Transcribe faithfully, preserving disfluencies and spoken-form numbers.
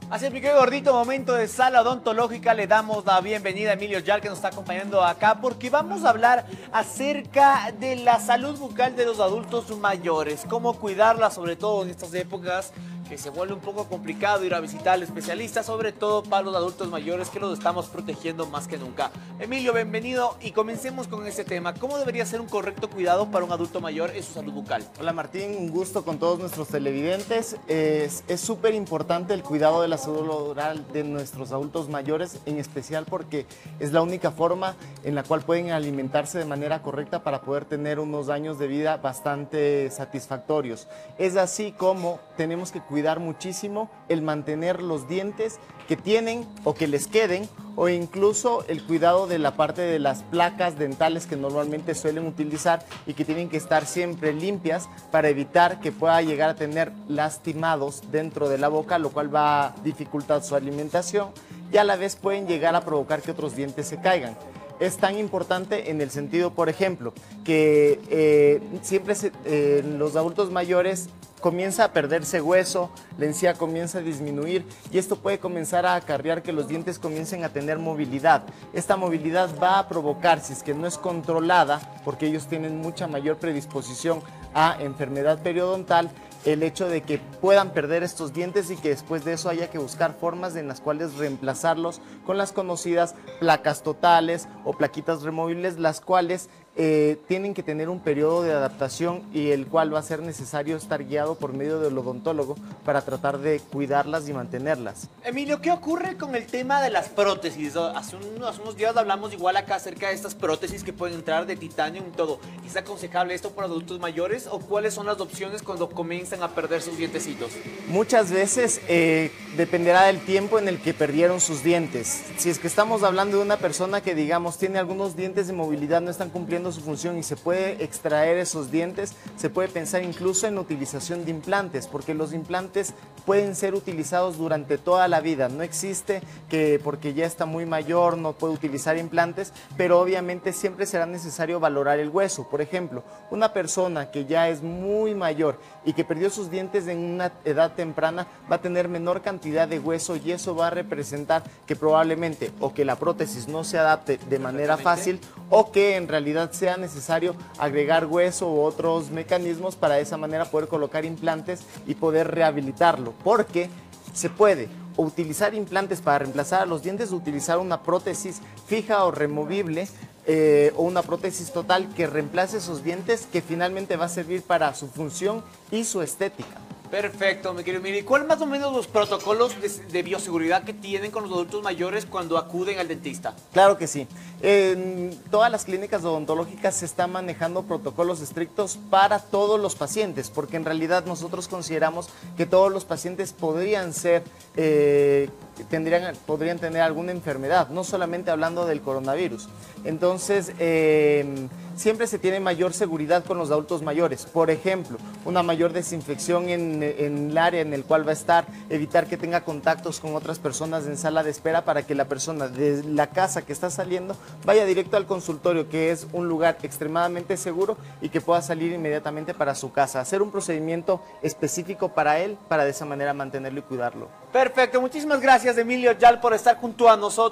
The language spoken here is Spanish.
Así es, mi querido gordito, momento de sala odontológica. Le damos la bienvenida a Emilio Yal, que nos está acompañando acá, porque vamos a hablar acerca de la salud bucal de los adultos mayores. Cómo cuidarla, sobre todo en estas épocas que se vuelve un poco complicado ir a visitar al especialista, sobre todo para los adultos mayores que los estamos protegiendo más que nunca. Emilio, bienvenido y comencemos con este tema. ¿Cómo debería ser un correcto cuidado para un adulto mayor en su salud bucal? Hola Martín, un gusto con todos nuestros televidentes. Es súper importante el cuidado de la salud oral de nuestros adultos mayores, en especial porque es la única forma en la cual pueden alimentarse de manera correcta para poder tener unos años de vida bastante satisfactorios. Es así como tenemos que cuidar cuidar muchísimo el mantener los dientes que tienen o que les queden, o incluso el cuidado de la parte de las placas dentales que normalmente suelen utilizar y que tienen que estar siempre limpias para evitar que pueda llegar a tener lastimados dentro de la boca, lo cual va a dificultar su alimentación y a la vez pueden llegar a provocar que otros dientes se caigan. Es tan importante en el sentido, por ejemplo, que eh, siempre se, eh, los adultos mayores comienza a perderse hueso, la encía comienza a disminuir y esto puede comenzar a acarrear que los dientes comiencen a tener movilidad. Esta movilidad va a provocar, si es que no es controlada, porque ellos tienen mucha mayor predisposición a enfermedad periodontal, el hecho de que puedan perder estos dientes y que después de eso haya que buscar formas en las cuales reemplazarlos con las conocidas placas totales o plaquitas removibles, las cuales eh, tienen que tener un periodo de adaptación y el cual va a ser necesario estar guiado por medio del odontólogo para tratar de cuidarlas y mantenerlas. Emilio, ¿qué ocurre con el tema de las prótesis? Hace, un, hace unos días hablamos igual acá acerca de estas prótesis que pueden entrar de titanio y todo. ¿Es aconsejable esto para adultos mayores o cuáles son las opciones cuando comienzan a perder sus dientecitos? Muchas veces eh, dependerá del tiempo en el que perdieron sus dientes. Si es que estamos hablando de una persona que, digamos, tiene algunos dientes de movilidad, no están cumpliendo su función y se puede extraer esos dientes, se puede pensar incluso en utilización de implantes, porque los implantes pueden ser utilizados durante toda la vida. No existe que porque ya está muy mayor no puede utilizar implantes, pero obviamente siempre será necesario valorar el hueso. Por ejemplo, una persona que ya es muy mayor y que perdió sus dientes en una edad temprana va a tener menor cantidad de hueso y eso va a representar que probablemente o que la prótesis no se adapte de manera fácil o que en realidad sea necesario agregar hueso u otros mecanismos para de esa manera poder colocar implantes y poder rehabilitarlo, porque se puede o utilizar implantes para reemplazar a los dientes o utilizar una prótesis fija o removible eh, o una prótesis total que reemplace esos dientes, que finalmente va a servir para su función y su estética. Perfecto, mi querido Emilio. ¿Y cuáles más o menos los protocolos de, de bioseguridad que tienen con los adultos mayores cuando acuden al dentista? Claro que sí. En todas las clínicas odontológicas se están manejando protocolos estrictos para todos los pacientes, porque en realidad nosotros consideramos que todos los pacientes podrían ser, eh, tendrían, podrían tener alguna enfermedad, no solamente hablando del coronavirus. Entonces, eh, siempre se tiene mayor seguridad con los adultos mayores. Por ejemplo, una mayor desinfección en, en el área en el cual va a estar, evitar que tenga contactos con otras personas en sala de espera para que la persona de la casa que está saliendo vaya directo al consultorio, que es un lugar extremadamente seguro y que pueda salir inmediatamente para su casa. Hacer un procedimiento específico para él, para de esa manera mantenerlo y cuidarlo. Perfecto, muchísimas gracias Emilio Yal por estar junto a nosotros.